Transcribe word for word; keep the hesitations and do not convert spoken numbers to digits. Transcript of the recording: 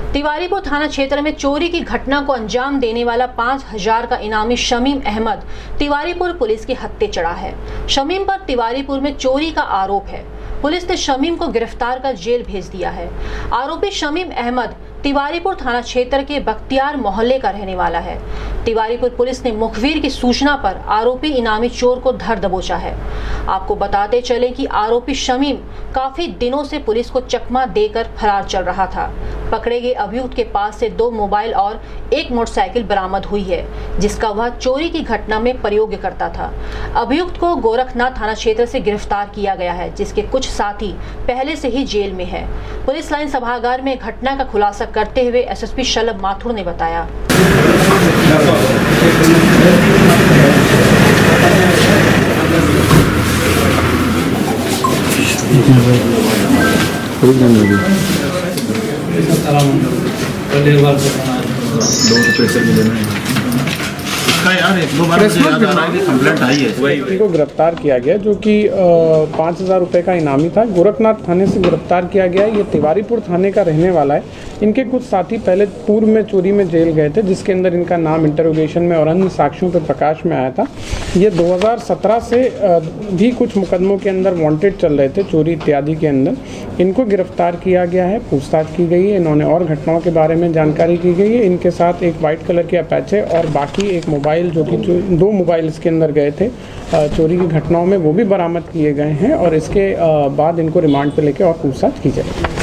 तिवारीपुर थाना क्षेत्र में चोरी की घटना को अंजाम देने वाला पाँच हजार का इनामी शमीम अहमद तिवारीपुर पुलिस के हत्थे चढ़ा है। शमीम पर तिवारीपुर में चोरी का आरोप है। पुलिस ने शमीम को गिरफ्तार कर जेल भेज दिया है। आरोपी शमीम अहमद तिवारीपुर थाना क्षेत्र के बख्तियार मोहल्ले का रहने वाला है। तिवारीपुर पुलिस ने मुखबिर की सूचना पर आरोपी इनामी चोर को धर दबोचा है। आपको बताते चले कि आरोपी शमीम काफी दिनों से पुलिस को चकमा देकर फरार चल रहा था। पकड़े गए अभियुक्त के पास से दो मोबाइल और एक मोटरसाइकिल बरामद हुई है, जिसका वह चोरी की घटना में प्रयोग करता था। अभियुक्त को गोरखनाथ थाना क्षेत्र से गिरफ्तार किया गया है, जिसके कुछ साथी पहले से ही जेल में है। पुलिस लाइन सभागार में घटना का खुलासा करते हुए एसएसपी शलभ माथुर ने बताया। इसका यार एक दो बार से याद आ रहा है कि कंप्लेंट आई है। इनको गिरफ्तार किया गया, जो कि पाँच हज़ार रुपये का इनामी था। गोरखनाथ थाने से गिरफ्तार किया गया। ये तिवारीपुर थाने का रहने वाला है। इनके कुछ साथी पहले पूर्व में चोरी में जेल गए थे, जिसके अंदर इनका नाम इंटरोगेशन में और अन्य साक्ष्यों पर प्रकाश में आया था। ये दो हज़ार सत्रह से भी कुछ मुकदमों के अंदर वांटेड चल रहे थे, चोरी इत्यादि के अंदर। इनको गिरफ्तार किया गया है, पूछताछ की गई है। इन्होंने और घटनाओं के बारे में जानकारी की गई है। इनके साथ एक वाइट कलर की अपैचे और बाकी एक मोबाइल, जो कि दो मोबाइल इसके अंदर गए थे चोरी की घटनाओं में, वो भी बरामद किए गए हैं और इसके बाद इनको रिमांड पर लेकर और पूछताछ की जाएगी।